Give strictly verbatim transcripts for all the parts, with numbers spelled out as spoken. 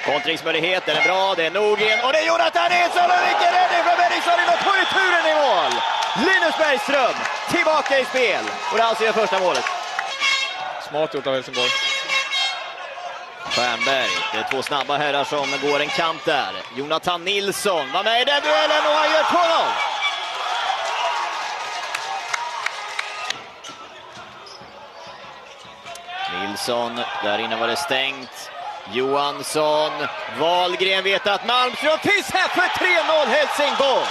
Kontringsmöjlighet, den är bra, det är Norgren och det är Jonathan Nilsson och vilken räddning från Bennington och på returen i mål! Linus Bergström tillbaka i spel och det alltså gör första målet. Smart gjort av Helsingborg. Stjernberg, det är två snabba herrar som går en kamp där. Jonathan Nilsson var med i den duellen och han gör två noll. Nilsson, där inne var det stängt. Johansson, Wahlgren vet att Malmström finns här för tre noll Helsingborg.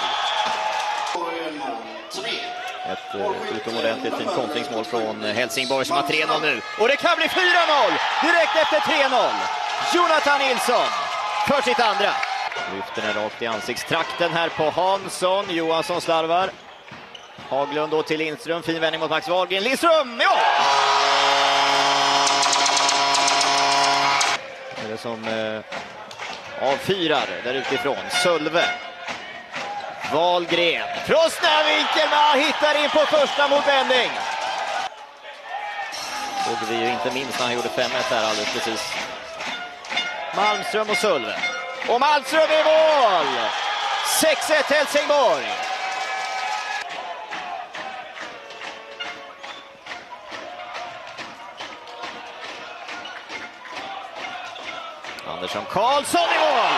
Ett uh, utomordentligt fint kontringsmål från Helsingborg som har tre noll nu. Och det kan bli fyra noll direkt efter tre noll. Jonathan Nilsson för sitt andra. Lyfter den rakt i ansiktstrakten här på Hansson. Johansson slarvar. Haglund då till Lindström. Fin vändning mot Max Wahlgren. Lindström, ja! Det är det som eh, avfyrar där utifrån. Sölve. Wahlgren. Från snävinkel, men han hittar in på första motvändning. Såg vi ju inte minst när han gjorde fem ett här alldeles precis. Malmström och Sölve. Och Malmström i mål! sex ett Helsingborg. Andersson Karlsson i mål!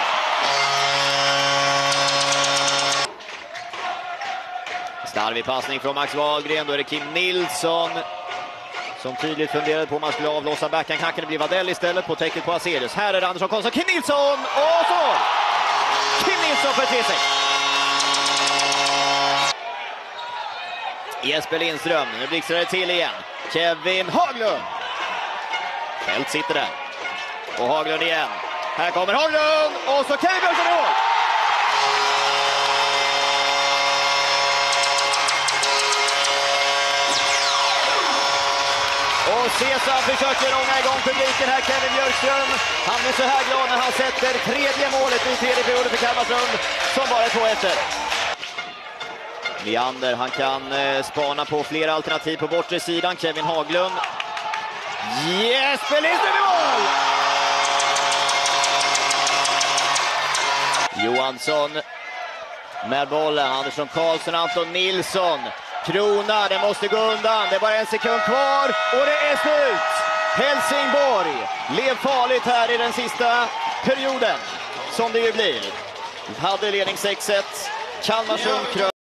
Starvig passning från Max Wahlgren, då är det Kim Nilsson som tydligt funderade på om man skulle avlåsa backen. Kan det bli Vadell istället på täcket på Aserius. Här är det Andersson Karlsson, Kim Nilsson och så! Kim Nilsson för tre sex. Jesper Lindström, nu blixtrar det till igen. Kevin Haglund. Fält sitter där. Och Haglund igen. Här kommer Haglund och så Kevin Björnsson i mål. Och Cesar försöker ånga igång publiken här, Kevin Björkström. Han är så här glad när han sätter tredje målet i tredje perioden för Kalmarsund som bara är två ett. Leander, han kan eh, spana på flera alternativ på bortre sidan. Kevin Haglund. Jesper Lindström i mål! Johansson med bollen. Andersson Karlsson, Anton Nilsson. Krona, det måste gå undan. Det är bara en sekund kvar och det är slut. Helsingborg lev farligt här i den sista perioden som det ju blir. Vi hade ledning sex ett. Kalmarsund krön.